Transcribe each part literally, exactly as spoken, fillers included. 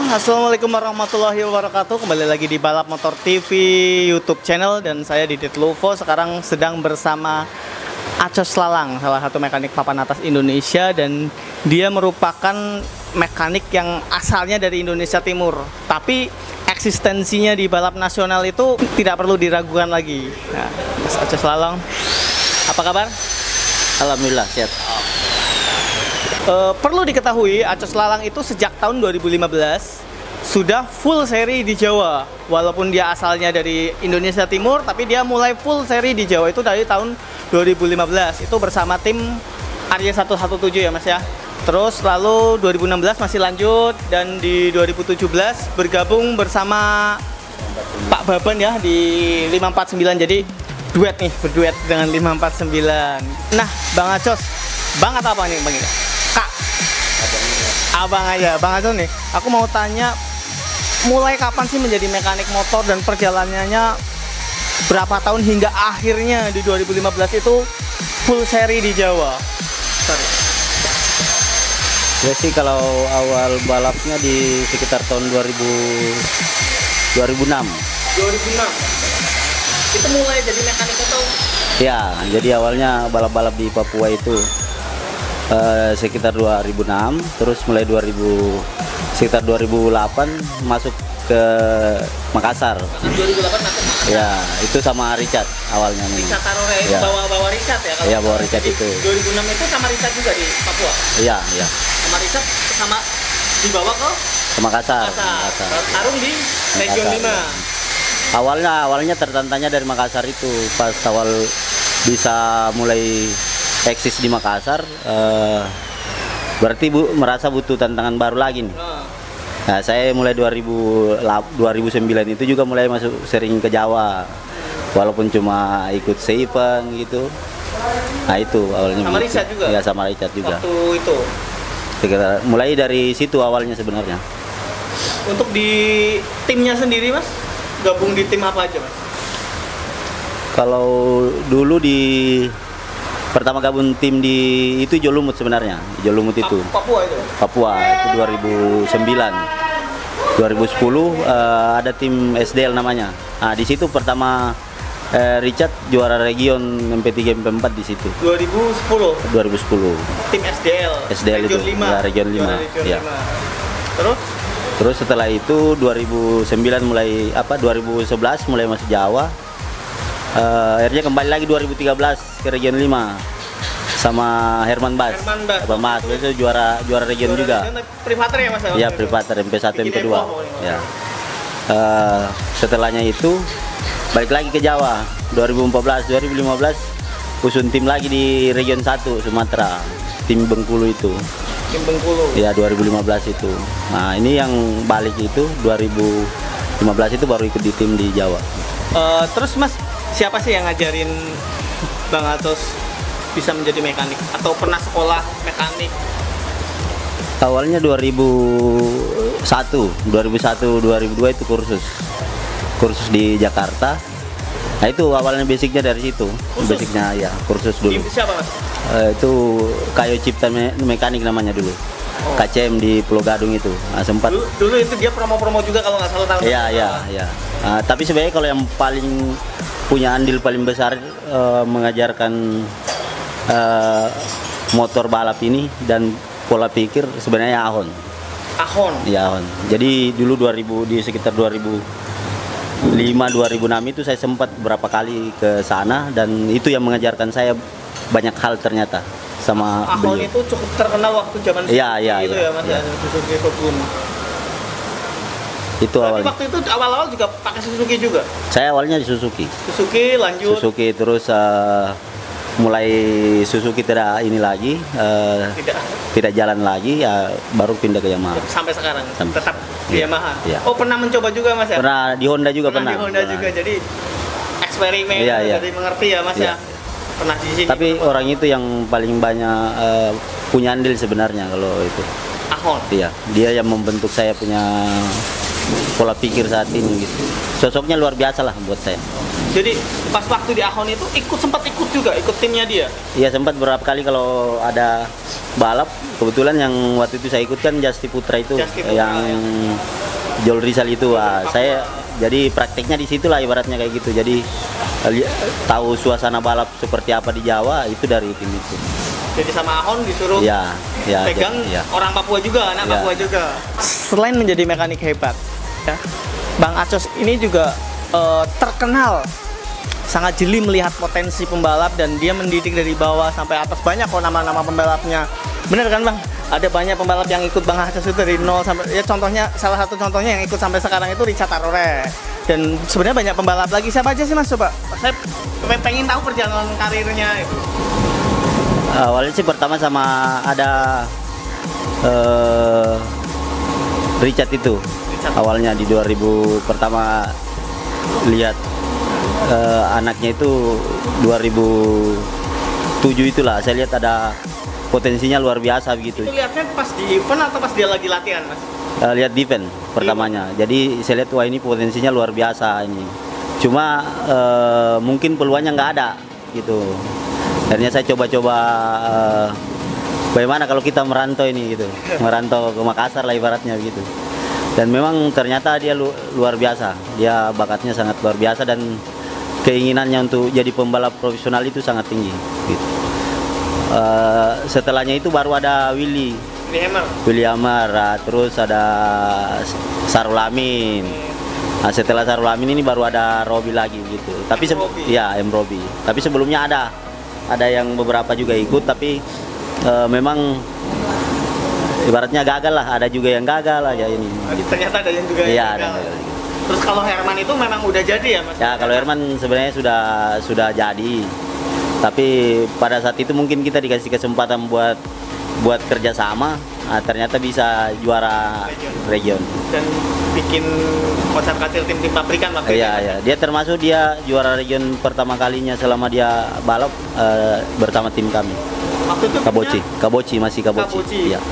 Assalamualaikum warahmatullahi wabarakatuh. Kembali lagi di Balap Motor T V YouTube channel dan saya Didit Luvo. Sekarang sedang bersama Acos Lalang, salah satu mekanik papan atas Indonesia, dan dia merupakan mekanik yang asalnya dari Indonesia Timur, tapi eksistensinya di balap nasional itu tidak perlu diragukan lagi. Nah, Mas Acos Lalang, apa kabar? Alhamdulillah sehat. Uh, perlu diketahui, Acos Lalang itu sejak tahun dua ribu lima belas sudah full seri di Jawa. Walaupun dia asalnya dari Indonesia Timur, tapi dia mulai full seri di Jawa itu dari tahun dua ribu lima belas. Itu bersama tim Arya seratus tujuh belas ya Mas ya. Terus lalu dua ribu enam belas masih lanjut, dan di dua ribu tujuh belas bergabung bersama Pak Baban ya di lima empat sembilan. Jadi duet nih, berduet dengan lima empat sembilan. Nah, Bang Acos, Bang atau apa nih Bang ini? Kak, abang aja, Bang Acos nih. Aku mau tanya, mulai kapan sih menjadi mekanik motor dan perjalanannya berapa tahun hingga akhirnya di dua ribu lima belas itu full seri di Jawa? Sorry. Ya sih, kalau awal balapnya di sekitar tahun dua ribu, dua ribu enam. dua ribu enam. Itu mulai jadi mekanik atau? Ya, jadi awalnya balap-balap di Papua itu Uh, sekitar dua ribu enam, terus mulai dua ribu, sekitar dua ribu delapan masuk ke Makassar. dua ribu delapan masuk Makassar. Ya, itu sama Richard awalnya. Richard Tarore itu ya. bawa-bawa Richard ya? Iya, bawa Richard Jadi, itu. dua ribu enam itu sama Richard juga di Papua? Iya, iya. Sama Richard sama dibawa ke? Ke Makassar. Makassar. Tarung di Region lima. Awalnya, awalnya tertantanya dari Makassar itu, pas awal bisa mulai eksis di Makassar, uh, berarti Bu merasa butuh tantangan baru lagi nih. Nah, saya mulai dua ribu sembilan itu juga mulai masuk sering ke Jawa, walaupun cuma ikut Seven gitu. Nah, itu awalnya. Sama Richard juga? Ya, sama Richard juga. Waktu itu? Sekitar, mulai dari situ awalnya sebenarnya. Untuk di timnya sendiri Mas, gabung di tim apa aja Mas? Kalau dulu di pertama gabung tim di itu Jolumut sebenarnya, Jolumut itu. Papua itu? Papua itu dua ribu sembilan. dua ribu sepuluh uh, ada tim S D L namanya. Nah, di situ pertama uh, Richard juara region M P tiga M P empat di situ. dua ribu sepuluh. dua ribu sepuluh. Tim S D L. S D L region itu. lima. Ya, region lima. Ya. Terus? Terus setelah itu dua ribu sembilan mulai apa dua ribu sebelas mulai masuk Jawa. Uh, akhirnya kembali lagi dua ribu tiga belas ke region lima sama Herman Bas. Herman Bas. Herman Bas itu juara juara region juara juga. Privater ya Mas? Iya, privater M P satu M P dua. Ya. Uh, setelahnya itu balik lagi ke Jawa. dua ribu empat belas dua ribu lima belas usun tim lagi di region satu Sumatera. Tim Bengkulu itu. Tim Bengkulu. Ya, dua ribu lima belas itu. Nah, ini yang balik itu dua ribu lima belas itu baru ikut di tim di Jawa. Uh, terus Mas, siapa sih yang ngajarin Bang Acos bisa menjadi mekanik atau pernah sekolah mekanik? Awalnya dua ribu satu, dua ribu satu, dua ribu dua itu kursus. Kursus di Jakarta. Nah, itu awalnya basicnya dari situ. Kursus? Basicnya ya, kursus dulu. Itu siapa Mas? Uh, itu Kayo Cipta Me Mekanik namanya dulu. Oh. K C M di Pulau Gadung itu. Nah, sempat. Dulu, dulu itu dia promo-promo juga kalau nggak salah tahun. Iya, iya, iya. Uh, tapi sebenarnya kalau yang paling punya andil paling besar uh, mengajarkan uh, motor balap ini dan pola pikir sebenarnya Ahon. Ahon. Iya, Ahon. Jadi dulu dua ribu di sekitar dua ribu lima dua ribu enam itu saya sempat berapa kali ke sana, dan itu yang mengajarkan saya banyak hal ternyata sama Ahon beliau. itu cukup terkenal waktu zaman Iya, iya, itu iya, ya Mas, iya. ya, Suzuki Shogun. Itu Berarti awalnya. waktu itu awal-awal juga pakai Suzuki juga? Saya awalnya di Suzuki. Suzuki lanjut. Suzuki terus uh, mulai Suzuki tidak ini lagi, uh, Tidak. tidak jalan lagi, ya baru pindah ke Yamaha. Sampai sekarang Sampai tetap di iya, Yamaha. iya. Oh, pernah mencoba juga Mas ya? Pernah di Honda juga pernah. Pernah di Honda pernah. juga. Jadi eksperimen, Iya, iya. jadi mengerti ya Mas Iya. ya. Pernah di sini. Tapi orang itu yang paling banyak uh, punya andil sebenarnya kalau itu. Ahon. Iya, dia yang membentuk saya punya pola pikir saat ini gitu. Sosoknya luar biasa lah buat saya. Jadi pas waktu di Ahon itu ikut sempat ikut juga, ikut timnya dia. Iya, sempat beberapa kali kalau ada balap. Kebetulan yang waktu itu saya ikut kan Justi Putra itu, Justi Putra, yang ya. Jol Rizal itu. Ah, saya jadi prakteknya di situ lah ibaratnya kayak gitu. Jadi li- tahu suasana balap seperti apa di Jawa itu dari tim itu. Jadi sama Ahon disuruh Ya, ya, pegang ya. orang Papua juga, anak Ya. Papua juga. Selain menjadi mekanik hebat, ya, Bang Acos ini juga eh, terkenal sangat jeli melihat potensi pembalap dan dia mendidik dari bawah sampai atas. Banyak kok nama-nama pembalapnya. Bener kan Bang? Ada banyak pembalap yang ikut Bang Acos itu dari nol sampai ya contohnya salah satu contohnya yang ikut sampai sekarang itu Richard Arore. Dan sebenarnya banyak pembalap lagi. Siapa aja sih Mas coba? Saya pengen tahu perjalanan karirnya itu. Awalnya sih pertama sama ada eh, Richard itu. Richard. Awalnya di dua ribu pertama lihat eh, anaknya itu dua ribu tujuh itulah saya lihat ada potensinya luar biasa begitu. Itu lihatnya pas di event atau pas dia lagi latihan Mas? Eh, lihat di event pertamanya. Jadi saya lihat wah ini potensinya luar biasa ini. Cuma eh, mungkin peluangnya nggak ada gitu. Akhirnya saya coba-coba eh, bagaimana kalau kita merantau ini gitu, merantau ke Makassar lah ibaratnya gitu. Dan memang ternyata dia lu, luar biasa, dia bakatnya sangat luar biasa dan keinginannya untuk jadi pembalap profesional itu sangat tinggi. Gitu. Eh, setelahnya itu baru ada Willy, Willy Hammer. Willy Hammer, ah, terus ada Sarul Amin. Nah, setelah Sarul Amin ini baru ada Robi lagi gitu. Tapi M. Robi. ya M Robi. Tapi sebelumnya ada ada yang beberapa juga ikut tapi eh, memang ibaratnya gagal lah, ada juga yang gagal aja ini. Gitu. Ternyata ada yang juga Iya, yang ada gagal. yang gagal. Terus kalau Herman itu memang udah jadi ya Mas? Ya kalau Herman sebenarnya sudah sudah jadi. Tapi pada saat itu mungkin kita dikasih kesempatan buat buat kerjasama, nah, ternyata bisa juara Region. region. Dan bikin konser kecil tim-tim pabrikan waktu itu. Iya, iya. Dia termasuk dia juara region pertama kalinya selama dia balap eh, bersama tim kami. Waktu itu Kaboci, punya- Kaboci masih Kaboci. Kaboci. Iya.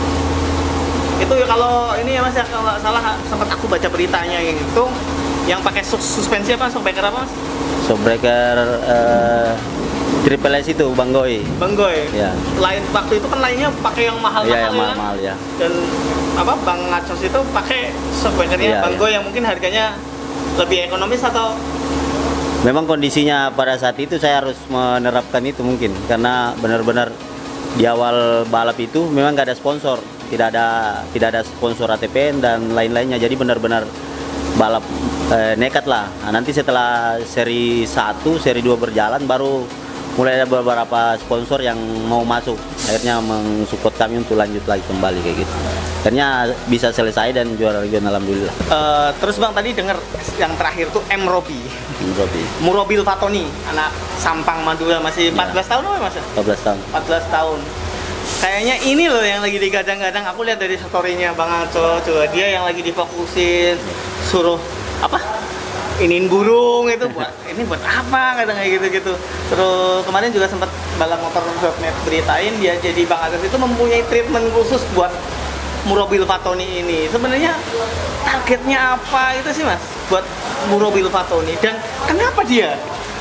Itu ya kalau ini ya Mas ya kalau nggak salah sempat aku baca beritanya yang itu yang pakai sus- suspensi apa, shockbreaker apa Mas? Shockbreaker eh, Triple S itu Bang Goy. Bang Goy. Iya. Lain waktu itu kan lainnya pakai yang mahal-mahal Iya, yang ya. mahal-mahal ya. Dan apa Bang Acos itu pakai shockbreakernya Iya, Bang iya. Goy yang mungkin harganya lebih ekonomis atau Memang kondisinya pada saat itu saya harus menerapkan itu mungkin karena benar-benar di awal balap itu memang nggak ada sponsor, tidak ada tidak ada sponsor A T P N dan lain-lainnya. Jadi benar-benar balap eh, nekat lah. Nah, nanti setelah seri satu, seri dua berjalan baru mulai ada beberapa sponsor yang mau masuk. Akhirnya mensupport kami untuk lanjut lagi kembali kayak gitu. Akhirnya bisa selesai dan juara region alhamdulillah. Eh, terus Bang tadi dengar yang terakhir tuh M Robi. Robi. Murobil Fatoni, anak Sampang Madura masih Ya. empat belas tahun apa Mas? empat belas tahun. empat belas tahun. Kayaknya ini loh yang lagi digadang-gadang. Aku lihat dari story-nya Bang Aco, coba dia yang lagi difokusin, suruh apa? Iniin burung itu buat ini buat apa kadang kayak gitu-gitu. Terus kemarin juga sempat balap motor dot net beritain dia jadi Bang Aco itu mempunyai treatment khusus buat Murobil Fatoni ini. Sebenarnya targetnya apa itu sih Mas buat Murobil Fatoni dan kenapa dia?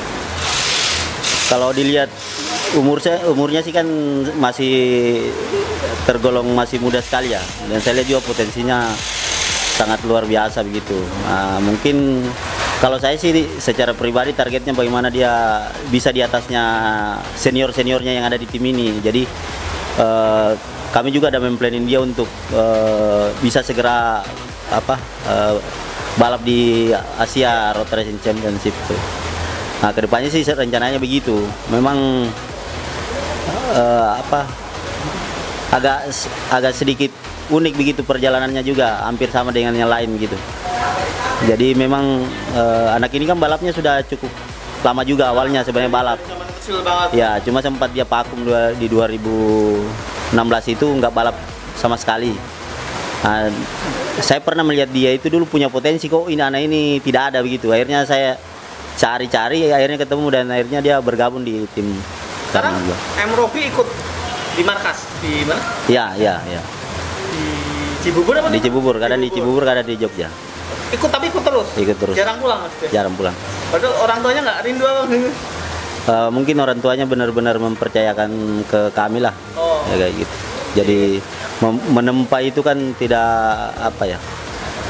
Kalau dilihat umur saya, umurnya sih kan masih tergolong masih muda sekali ya. Dan saya lihat juga potensinya sangat luar biasa begitu. Nah, mungkin kalau saya sih secara pribadi targetnya bagaimana dia bisa di atasnya senior-seniornya yang ada di tim ini. Jadi eh, kami juga ada memplanning dia untuk eh, bisa segera apa eh, balap di Asia Road Racing Championship tuh. Nah, kedepannya sih rencananya begitu. Memang eh, apa agak agak sedikit unik begitu perjalanannya juga, hampir sama dengan yang lain gitu. Jadi memang eh, anak ini kan balapnya sudah cukup lama juga awalnya sebenarnya balap. Zaman kecil banget. Ya, cuma sempat dia vakum dua- di dua ribu enam belas itu nggak balap sama sekali. Nah, saya pernah melihat dia itu dulu punya potensi, kok ini anak ini tidak ada begitu. Akhirnya saya cari-cari, akhirnya ketemu dan akhirnya dia bergabung di tim Sekarang Karma juga. M Robi ikut di markas di mana? Ya, ya, ya. Di Cibubur apa? Di Cibubur, kadang di Cibubur, kadang di Jogja. Ikut tapi ikut terus. Ikut terus. Jarang pulang maksudnya. Jarang pulang. Padahal orang tuanya nggak rindu apa? Eh, mungkin orang tuanya benar-benar mempercayakan ke kami lah, Oh. ya kayak gitu. Jadi mem- menempa itu kan tidak apa ya,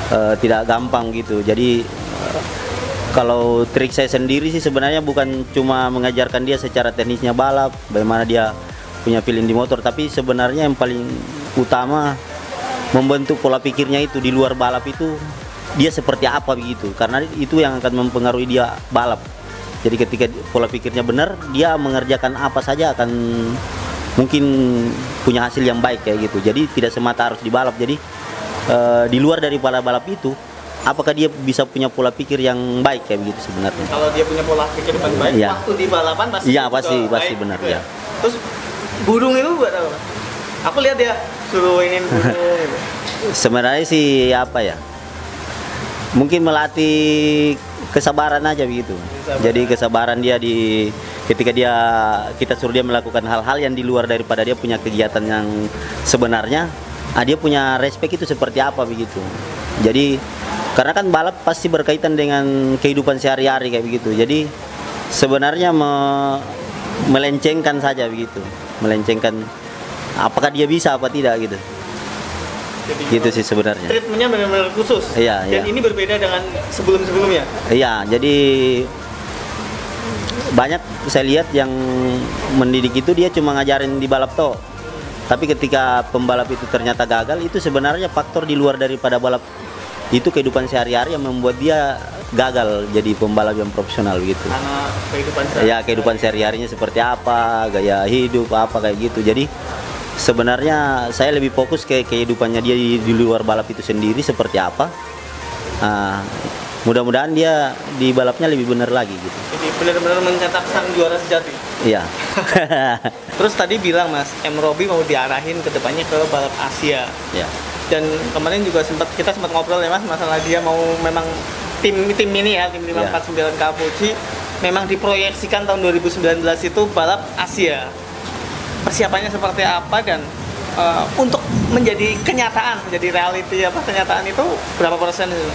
uh, tidak gampang gitu. Jadi uh, kalau trik saya sendiri sih sebenarnya bukan cuma mengajarkan dia secara teknisnya balap, bagaimana dia punya feeling di motor, tapi sebenarnya yang paling utama membentuk pola pikirnya itu di luar balap itu dia seperti apa begitu, karena itu yang akan mempengaruhi dia balap. Jadi ketika pola pikirnya benar, dia mengerjakan apa saja akan mungkin punya hasil yang baik kayak gitu. Jadi tidak semata harus di balap. Jadi uh, di luar dari pola balap itu, apakah dia bisa punya pola pikir yang baik kayak begitu sebenarnya? Kalau dia punya pola pikir yang baik, ya. Waktu di balapan pasti. Iya pasti pasti benar gitu ya. Terus burung itu buat apa? Aku lihat dia suruh ini burung. Gitu. Sebenarnya sih apa ya? Mungkin melatih kesabaran aja begitu. Kesabaran. Jadi kesabaran dia di ketika dia kita suruh dia melakukan hal-hal yang di luar daripada dia punya kegiatan yang sebenarnya, ah, dia punya respect itu seperti apa begitu. Jadi karena kan balap pasti berkaitan dengan kehidupan sehari-hari kayak begitu. Jadi sebenarnya me, melencengkan saja begitu, melencengkan apakah dia bisa apa tidak gitu. Jadi gitu sih sebenarnya. Treatmentnya benar-benar khusus. Iya, Dan iya. ini berbeda dengan sebelum-sebelumnya. Iya, jadi banyak saya lihat yang mendidik itu dia cuma ngajarin di balap toh. Tapi ketika pembalap itu ternyata gagal, itu sebenarnya faktor di luar daripada balap. Itu kehidupan sehari-hari yang membuat dia gagal jadi pembalap yang profesional gitu. Karena kehidupan sehari-hari. Ya, kehidupan sehari-harinya seperti apa, gaya hidup apa kayak gitu. Jadi sebenarnya saya lebih fokus ke kehidupannya dia di, di luar balap itu sendiri seperti apa. Nah, mudah-mudahan dia di balapnya lebih benar lagi gitu. Jadi benar-benar mencetak sang juara sejati. Iya. Terus tadi bilang Mas, M Robi mau diarahin ke depannya ke balap Asia. Ya. Dan kemarin juga sempat kita sempat ngobrol ya Mas, masalah dia mau memang tim tim ini ya, tim lima empat sembilan Kapuci memang diproyeksikan tahun dua ribu sembilan belas itu balap Asia. Persiapannya seperti apa dan uh, untuk menjadi kenyataan, menjadi reality apa kenyataan itu berapa persen itu?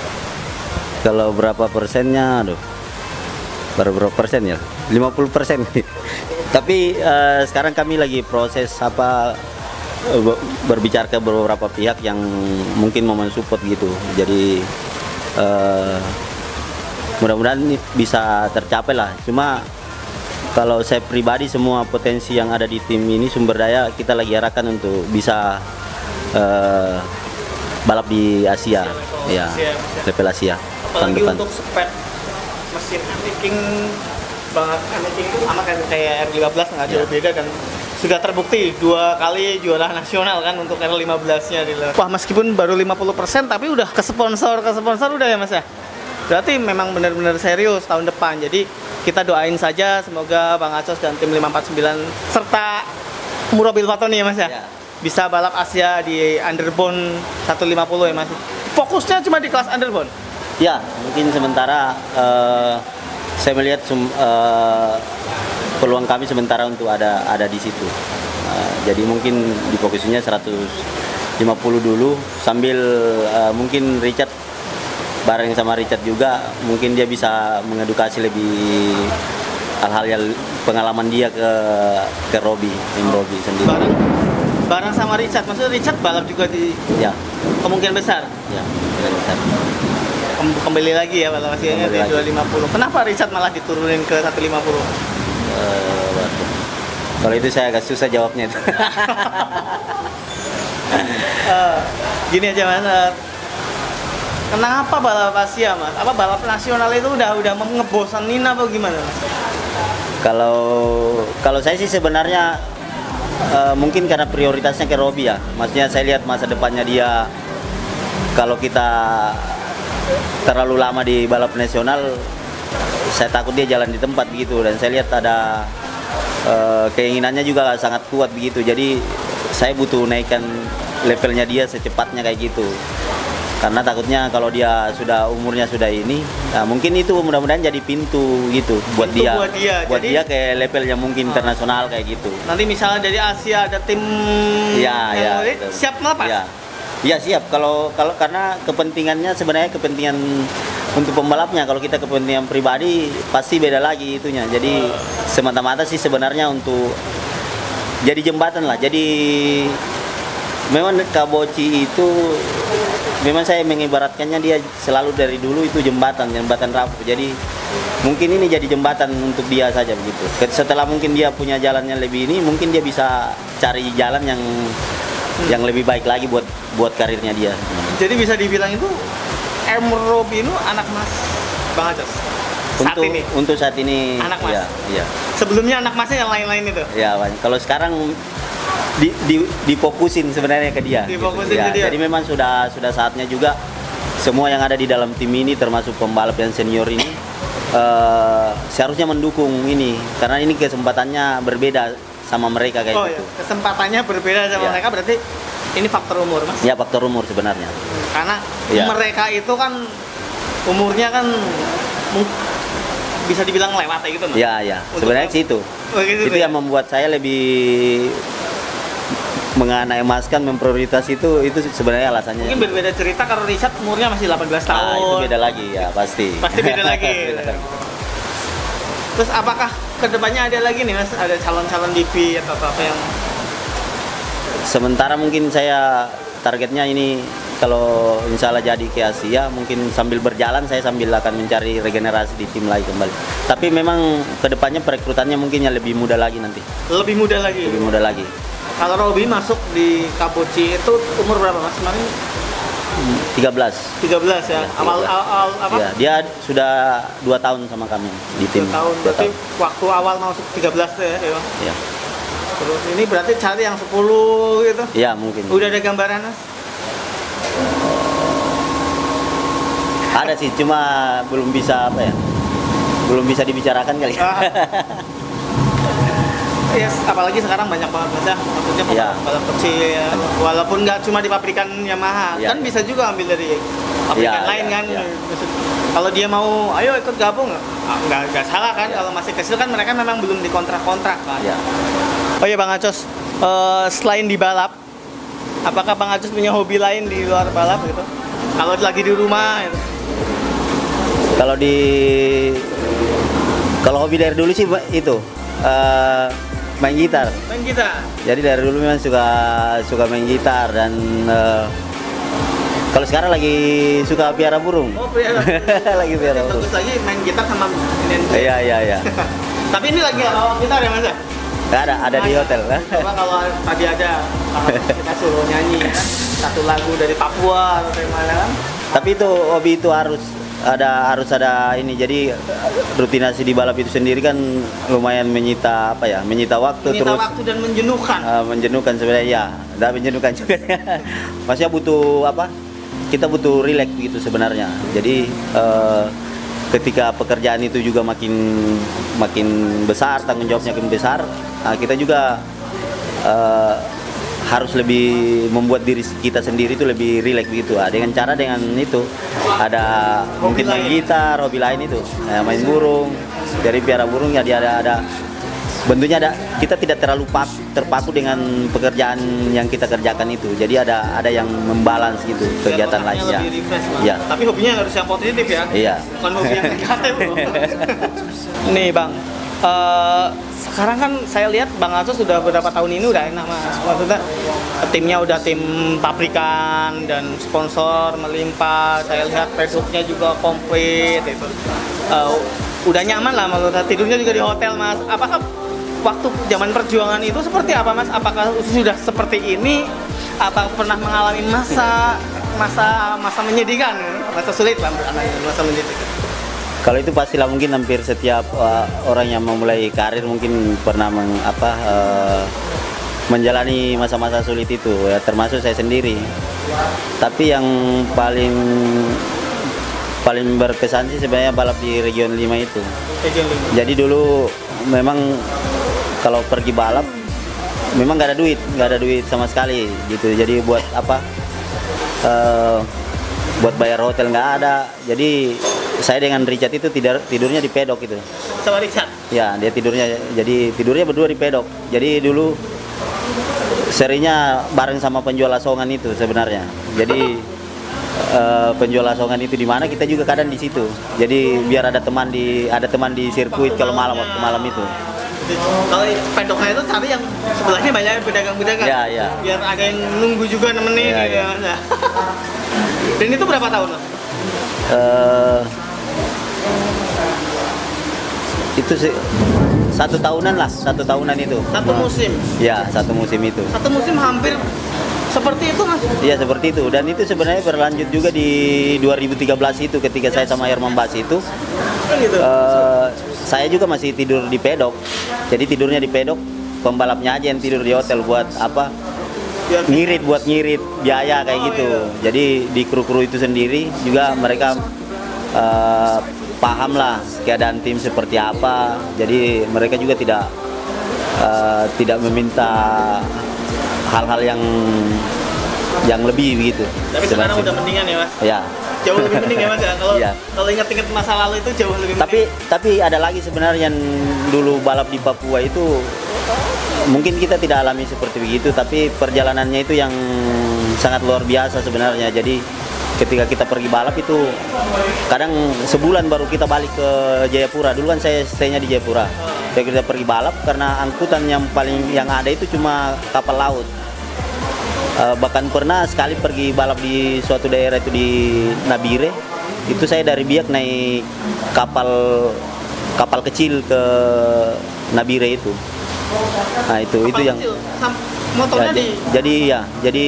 Kalau berapa persennya, aduh, baru berapa persen ya? lima puluh persen. Tapi uh, sekarang kami lagi proses apa uh, berbicara ke beberapa pihak yang mungkin mau mensupport gitu. Jadi uh, mudah-mudahan ini bisa tercapai lah. Cuma kalau saya pribadi semua potensi yang ada di tim ini sumber daya kita lagi arahkan untuk bisa uh, balap di Asia, level ya, Asia, level Asia. Apalagi depan. Untuk spek mesin Amiking banget, Amiking itu sama kayak R lima belas nggak jauh ya. Beda dan sudah terbukti dua kali juara nasional kan untuk R lima belas-nya di luar. Wah meskipun baru lima puluh persen tapi udah ke sponsor ke sponsor udah ya Mas ya. Berarti memang benar-benar serius tahun depan. Jadi kita doain saja semoga Bang Acos dan tim lima empat sembilan serta Murabil Fatoni ya Mas ya, ya. Bisa balap Asia di underbone seratus lima puluh ya Mas. Fokusnya cuma di kelas underbone. Ya, mungkin sementara uh, saya melihat sum, uh, peluang kami sementara untuk ada ada di situ. Uh, jadi mungkin difokusinya seratus lima puluh dulu sambil uh, mungkin Richard bareng sama Richard juga mungkin dia bisa mengedukasi lebih hal-hal yang pengalaman dia ke ke Robi, tim Robi sendiri. Bareng, bareng sama Richard, maksudnya Richard balap juga di ya kemungkinan besar. Ya, kemungkinan besar. Kembali lagi ya balap Asianya di dua lima puluh. Kenapa Richard malah diturunin ke seratus lima puluh? Uh, kalau itu saya agak susah jawabnya itu. uh, gini aja Mas. Uh, Kenapa balap Asia Mas? Apa balap nasional itu udah udah ngebosanin apa gimana Mas? Kalau kalau saya sih sebenarnya uh, mungkin karena prioritasnya ke Robi ya. Maksudnya saya lihat masa depannya dia kalau kita terlalu lama di balap nasional, saya takut dia jalan di tempat begitu. Dan saya lihat ada uh, keinginannya juga sangat kuat begitu. Jadi saya butuh naikkan levelnya dia secepatnya kayak gitu. Karena takutnya kalau dia sudah umurnya sudah ini, nah mungkin itu mudah-mudahan jadi pintu gitu buat pintu dia, buat dia, buat jadi, dia ke levelnya mungkin uh, internasional kayak gitu. Nanti misalnya dari Asia ada tim ya, yang ya, siap melepas. Ya. Ya siap. Kalau kalau karena kepentingannya sebenarnya kepentingan untuk pembalapnya. Kalau kita kepentingan pribadi pasti beda lagi itunya. Jadi uh. semata-mata sih sebenarnya untuk jadi jembatan lah. Jadi memang Kaboci itu memang saya mengibaratkannya dia selalu dari dulu itu jembatan, jembatan rapuh. Jadi mungkin ini jadi jembatan untuk dia saja begitu. Setelah mungkin dia punya jalannya lebih ini, mungkin dia bisa cari jalan yang hmm. yang lebih baik lagi buat buat karirnya dia. Jadi bisa dibilang itu M. Robi itu anak Mas Bang Acos. Saat untuk ini. Untuk saat ini anak Mas. Ya, ya. Sebelumnya anak Masnya yang lain-lain itu. Ya, Bang. Kalau sekarang di, di difokusin sebenarnya ke dia. Difokusin ya, ke dia. Jadi memang sudah sudah saatnya juga semua yang ada di dalam tim ini termasuk pembalap yang senior ini uh, seharusnya mendukung ini karena ini kesempatannya berbeda sama mereka kayak oh, gitu. Ya. Kesempatannya berbeda sama ya. mereka berarti ini faktor umur, Mas. Ya, faktor umur sebenarnya. Karena ya. mereka itu kan umurnya kan bisa dibilang lewat gitu, Mas. Ya, ya. Sebenarnya sih itu. Oh, gitu, itu ya? Yang membuat saya lebih mengemaskan memprioritas itu itu sebenarnya alasannya. Mungkin berbeda cerita kalau Richard umurnya masih delapan belas tahun. Nah, itu beda lagi ya, pasti. Pasti beda lagi. beda. Terus apakah kedepannya ada lagi nih, Mas? Ada calon-calon D V atau apa yang sementara mungkin saya targetnya ini kalau insya Allah jadi ke Asia, mungkin sambil berjalan saya sambil akan mencari regenerasi di tim lagi kembali. Tapi memang kedepannya perekrutannya mungkin yang lebih mudah lagi nanti. Lebih mudah lagi? Lebih mudah lasi. Kalau Robi masuk di Kabuci itu umur berapa, Mas? Kemarin? tiga belas. tiga belas ya? ya awal, awal apa? Ya, dia sudah dua tahun sama kami di tim. dua tahun, berarti waktu awal masuk tiga belas tuh ya? Ya. Terus ini berarti cari yang sepuluh gitu? Iya, mungkin. Udah ada gambaran, Mas? Ada sih, cuma belum bisa apa ya? Belum bisa dibicarakan kali. Ah. Yes, apalagi sekarang banyak banget Mas, maksudnya pembalap ya. kecil ya. Walaupun nggak cuma di pabrikan Yamaha, ya. kan bisa juga ambil dari pabrikan ya, lain ya, kan. Ya. Kalau dia mau, ayo ikut gabung, nggak nggak salah kan. Ya. Kalau masih kecil kan mereka memang belum dikontrak-kontrak kan. Ya. Oh iya Bang Acos, uh, selain di balap, apakah Bang Acos punya hobi lain di luar balap gitu? Kalau lagi di rumah gitu. Kalau di kalau hobi dari dulu sih itu uh, main gitar. Main gitar. Jadi dari dulu memang suka suka main gitar dan uh, kalau sekarang lagi suka piara burung. Oh, piara burung. Lagi piara burung. Bagus lagi main gitar sama ini. Iya, iya, iya. Tapi ini lagi lawak gitar ya, Mas? Nggak ada, ada nah, di hotel. Coba kalau tadi ada kita suruh nyanyi ya, satu lagu dari Papua atau dari mana kan? Tapi itu hobi itu harus ada harus ada ini, jadi rutinasi di balap itu sendiri kan lumayan menyita apa ya, menyita waktu menyita terus waktu dan menjenuhkan. Uh, menjenuhkan sebenarnya ya, tidak menjenuhkan juga. Maksudnya butuh apa? Kita butuh rileks gitu sebenarnya. Jadi uh, ketika pekerjaan itu juga makin makin besar, tanggung jawabnya makin besar, uh, kita juga uh, harus lebih membuat diri kita sendiri itu lebih rileks gitu. Ah, dengan cara dengan itu ada hobi mungkin main gitar, hobi lain itu, eh, main burung, dari piara burung ya dia ada ada bentuknya ada, kita tidak terlalu pak, terpaku dengan pekerjaan yang kita kerjakan itu. Jadi ada ada yang membalans gitu kegiatan lainnya. Ya. Tapi hobinya harus yang positif ya. Iya. Bukan hobi yang negatif. Nih Bang, uh, sekarang kan saya lihat Bang Acos sudah beberapa tahun ini udah enak Mas. Maksudnya timnya udah tim pabrikan dan sponsor melimpah. Saya lihat produknya juga komplit itu. Uh, udah nyaman lah maksudnya, tidurnya juga di hotel Mas. Apakah waktu zaman perjuangan itu seperti apa Mas? Apakah sudah seperti ini? Apa pernah mengalami masa masa masa menyedihkan, masa sulit lah, masa menyedihkan? Kalau itu pastilah, mungkin hampir setiap uh, orang yang memulai karir mungkin pernah meng, apa, uh, menjalani masa-masa sulit itu, ya, termasuk saya sendiri. Tapi yang paling paling berkesan sih sebenarnya balap di Region lima itu. Region lima. Jadi dulu memang kalau pergi balap memang nggak ada duit, nggak ada duit sama sekali gitu. Jadi buat apa? Uh, buat bayar hotel nggak ada. Jadi saya dengan Richard itu tidur tidurnya di pedok gitu. Sama Richard? Ya, dia tidurnya, jadi tidurnya berdua di pedok. Jadi dulu serinya bareng sama penjual asongan itu sebenarnya. Jadi uh, penjual asongan itu di mana, kita juga kadang di situ. Jadi biar ada teman di ada teman di sirkuit kalau malam waktu malam itu. Kalau pedoknya itu cari yang sebelahnya banyak pedagang-pedagang. Ya, ya. Biar ada yang nunggu juga nemenin. Ya, ya. Ya. Dan itu berapa tahun Mas? Eh, itu sih satu tahunan lah, satu tahunan itu. Satu musim. Ya, satu musim itu. Satu musim hampir seperti itu Mas. Iya, seperti itu. Dan itu sebenarnya berlanjut juga di dua ribu tiga belas itu ketika saya sama Herman Bas itu. Gitu. eh, saya juga masih tidur di pedok. Jadi tidurnya di pedok, pembalapnya aja yang tidur di hotel buat apa? Biar- Ngirit buat ngirit biaya kayak Oh, gitu. iya. Jadi di kru-kru itu sendiri juga mereka eh, paham lah keadaan tim seperti apa. Jadi mereka juga tidak eh, tidak meminta hal-hal yang yang lebih begitu. Tapi sekarang udah mendingan ya Mas. Ya. Jauh lebih mending ya Mas ya. Kalau Iya. kalau ingat-ingat masa lalu itu jauh lebih Tapi mending. tapi ada lagi sebenarnya yang dulu balap di Papua itu mungkin kita tidak alami seperti begitu, tapi perjalanannya itu yang sangat luar biasa sebenarnya. Jadi ketika kita pergi balap itu kadang sebulan baru kita balik ke Jayapura. Dulu kan saya stay-nya di Jayapura. Ketika kita pergi balap karena angkutan yang paling yang ada itu cuma kapal laut. Eh, bahkan pernah sekali pergi balap di suatu daerah itu di Nabire, itu saya dari Biak naik kapal kapal kecil ke Nabire itu. Nah itu itu Kapal yang kecil, sam- motornya ya, di j- jadi ya jadi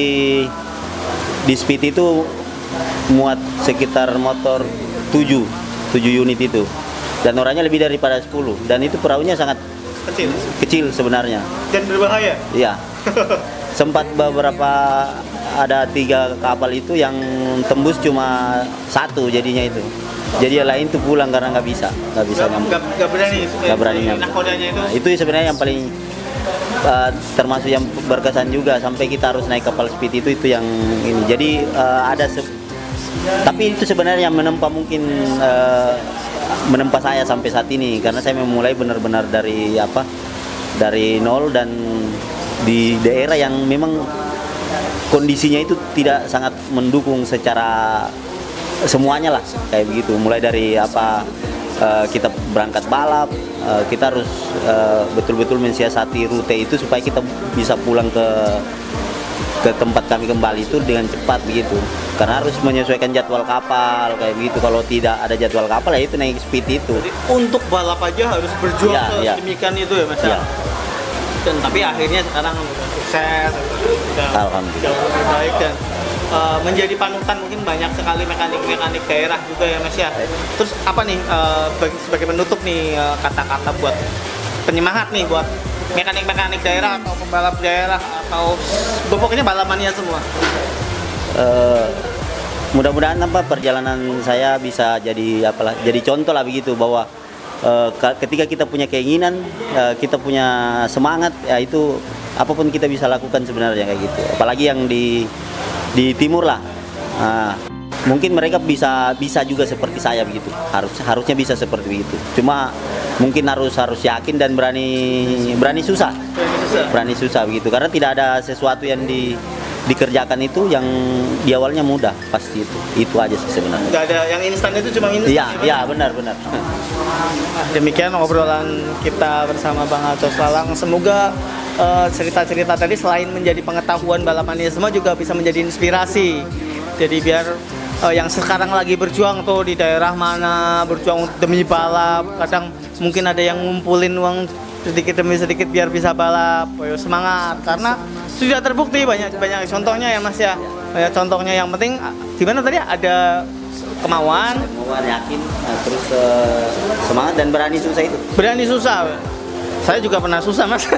di Speed itu muat sekitar motor tujuh tujuh unit itu, dan orangnya lebih daripada sepuluh, dan itu perahunya sangat kecil kecil sebenarnya. dan berbahaya. Iya. Sempat beberapa ada tiga kapal itu yang tembus cuma satu jadinya itu. Jadi yang lain tuh pulang karena nggak bisa, nggak bisa Gak, nyambung, gak, gak berani. nggak berani nyambung. Nakodanya itu. Nah, itu sebenarnya yang paling uh, termasuk yang berkesan juga, sampai kita harus naik kapal Speed itu itu yang ini. Jadi uh, ada se- tapi itu sebenarnya yang menempa mungkin uh, menempa saya sampai saat ini, karena saya memulai benar-benar dari apa dari nol, dan di daerah yang memang kondisinya itu tidak sangat mendukung secara semuanya lah kayak begitu. Mulai dari apa eh, kita berangkat balap, eh, kita harus eh, betul-betul mensiasati rute itu supaya kita bisa pulang ke ke tempat kami kembali itu dengan cepat begitu. Karena harus menyesuaikan jadwal kapal kayak begitu. Kalau tidak ada jadwal kapal ya itu naik Speed itu. Jadi untuk balap aja harus berjuang Iya, iya. sedemikian itu ya Mas. Iya. Dan tapi akhirnya sekarang udah sukses, udah Alhamdulillah. jauh lebih baik, dan uh, menjadi panutan mungkin banyak sekali mekanik-mekanik daerah juga ya Mas ya. Terus apa nih uh, bagi, sebagai penutup nih uh, kata-kata buat penyemangat nih buat mekanik-mekanik daerah atau pembalap daerah atau pokoknya balapannya semua. Eh, mudah-mudahan apa perjalanan saya bisa jadi apalah jadi contoh lah begitu, bahwa eh, ka- ketika kita punya keinginan, eh, kita punya semangat, ya itu apapun kita bisa lakukan sebenarnya kayak gitu. Apalagi yang di di timur lah. Nah, mungkin mereka bisa bisa juga seperti saya begitu. Harus harusnya bisa seperti begitu. Cuma mungkin harus harus yakin dan berani berani susah. Berani susah. Berani susah begitu, karena tidak ada sesuatu yang di dikerjakan itu yang di awalnya mudah, pasti itu itu aja sih sebenarnya. Nggak ada yang instan, itu cuma instan. Iya, ya, Mas? iya benar benar. Demikian obrolan kita bersama Bang Alcos Lalang. Semoga eh, cerita-cerita tadi selain menjadi pengetahuan balapannya semua juga bisa menjadi inspirasi. Jadi biar eh, yang sekarang lagi berjuang tuh di daerah mana, berjuang demi balap, kadang mungkin ada yang ngumpulin uang sedikit demi sedikit biar bisa balap. Ayo semangat, karena sudah terbukti banyak banyak contohnya ya Mas ya. Banyak contohnya, yang penting gimana tadi ada kemauan, Mau yakin, nah, terus eh, semangat dan berani susah itu. berani susah. Saya juga pernah susah Mas.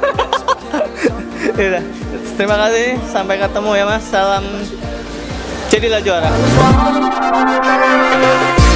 Yaudah, terima kasih, sampai ketemu ya Mas. Salam jadilah juara.